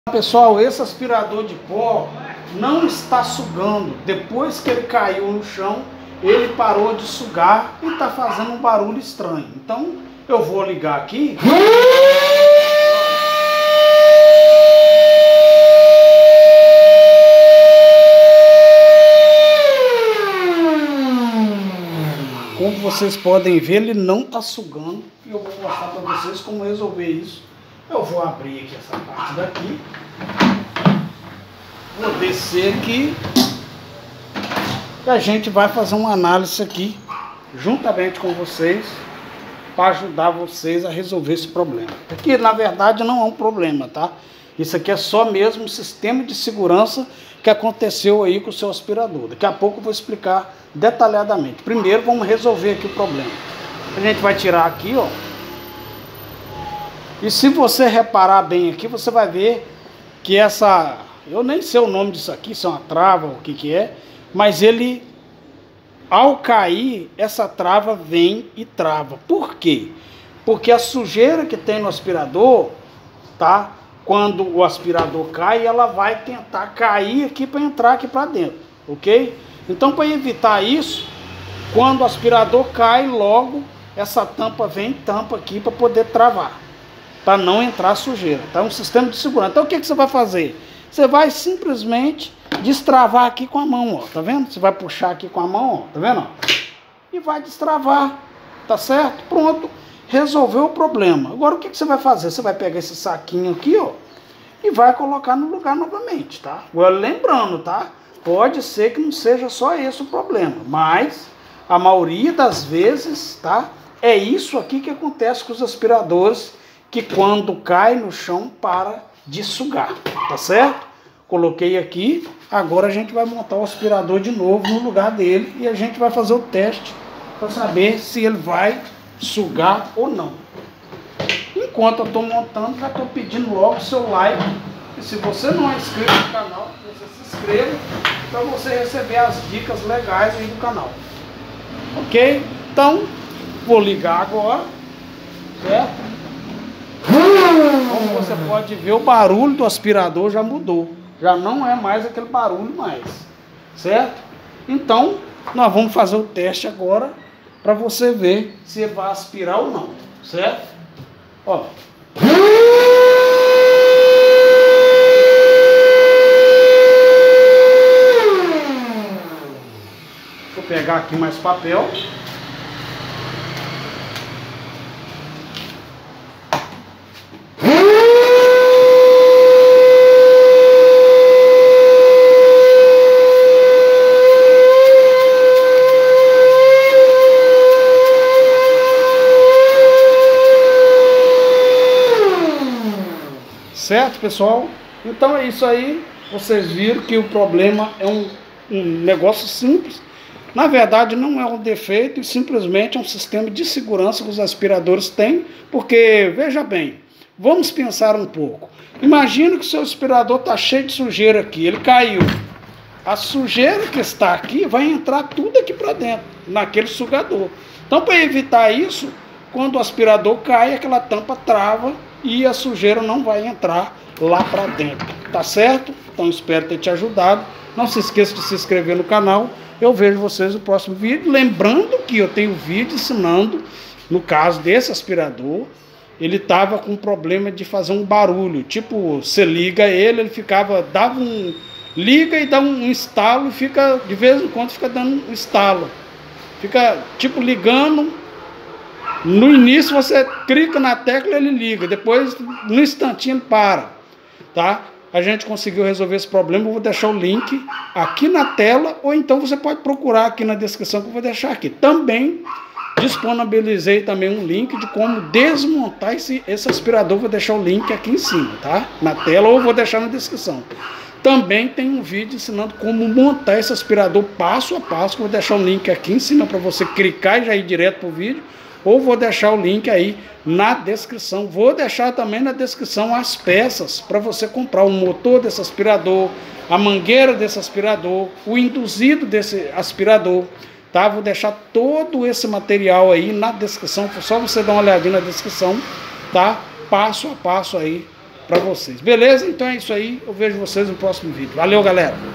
Pessoal, esse aspirador de pó não está sugando. Depois que ele caiu no chão, ele parou de sugar e está fazendo um barulho estranho. Então eu vou ligar aqui. Como vocês podem ver, ele não está sugando. E eu vou mostrar para vocês como resolver isso. Eu vou abrir aqui essa parte daqui. Vou descer aqui. E a gente vai fazer uma análise aqui, juntamente com vocês, para ajudar vocês a resolver esse problema. Porque na verdade não é um problema, tá? Isso aqui é só mesmo um sistema de segurança que aconteceu aí com o seu aspirador. Daqui a pouco eu vou explicar detalhadamente. Primeiro vamos resolver aqui o problema. A gente vai tirar aqui, ó. E se você reparar bem aqui, você vai ver que essa... Eu nem sei o nome disso aqui, se é uma trava ou o que que é. Mas ele, ao cair, essa trava vem e trava. Por quê? Porque a sujeira que tem no aspirador, tá? Quando o aspirador cai, ela vai tentar cair aqui para entrar aqui para dentro, ok? Então, para evitar isso, quando o aspirador cai, logo essa tampa vem e tampa aqui para poder travar, para não entrar sujeira. Tá? Um sistema de segurança. Então, o que que você vai fazer? Você vai simplesmente destravar aqui com a mão, ó. Tá vendo? Você vai puxar aqui com a mão, ó. Tá vendo? E vai destravar. Tá certo? Pronto. Resolveu o problema. Agora, o que que você vai fazer? Você vai pegar esse saquinho aqui, ó, e vai colocar no lugar novamente, tá? Agora, lembrando, tá? Pode ser que não seja só esse o problema, mas a maioria das vezes, tá? É isso aqui que acontece com os aspiradores, que quando cai no chão, para de sugar, tá certo? Coloquei aqui, agora a gente vai montar o aspirador de novo no lugar dele e a gente vai fazer o teste para saber se ele vai sugar ou não. Enquanto eu estou montando, já estou pedindo logo o seu like. E se você não é inscrito no canal, você se inscreva para você receber as dicas legais aí do canal. Ok? Então, vou ligar agora, certo? Como você pode ver, o barulho do aspirador já mudou. Já não é mais aquele barulho mais. Certo? Então, nós vamos fazer o teste agora para você ver se vai aspirar ou não. Certo? Ó. Deixa eu pegar aqui mais papel. Certo, pessoal? Então é isso aí. Vocês viram que o problema é um negócio simples. Na verdade, não é um defeito e simplesmente é um sistema de segurança que os aspiradores têm. Porque, veja bem, vamos pensar um pouco. Imagina que o seu aspirador está cheio de sujeira aqui, ele caiu. A sujeira que está aqui vai entrar tudo aqui para dentro, naquele sugador. Então, para evitar isso, quando o aspirador cai, aquela tampa trava e a sujeira não vai entrar lá para dentro, tá certo? Então espero ter te ajudado. Não se esqueça de se inscrever no canal. Eu vejo vocês no próximo vídeo. Lembrando que eu tenho vídeo ensinando, no caso desse aspirador, ele estava com problema de fazer um barulho. Tipo, você liga ele ficava, dava um... Liga e dá um estalo e fica, de vez em quando, fica dando um estalo. Fica, tipo, ligando. No início você clica na tecla e ele liga, depois no instantinho ele para, tá? A gente conseguiu resolver esse problema, eu vou deixar o link aqui na tela, ou então você pode procurar aqui na descrição que eu vou deixar aqui. Também disponibilizei também um link de como desmontar esse aspirador, vou deixar o link aqui em cima, tá? Na tela, ou vou deixar na descrição. Também tem um vídeo ensinando como montar esse aspirador passo a passo, que eu vou deixar o link aqui em cima para você clicar e já ir direto para o vídeo. Ou vou deixar o link aí na descrição. Vou deixar também na descrição as peças para você comprar o motor desse aspirador, a mangueira desse aspirador, o induzido desse aspirador, tá? Vou deixar todo esse material aí na descrição. Só você dar uma olhadinha na descrição, tá? Passo a passo aí para vocês. Beleza? Então é isso aí. Eu vejo vocês no próximo vídeo. Valeu, galera!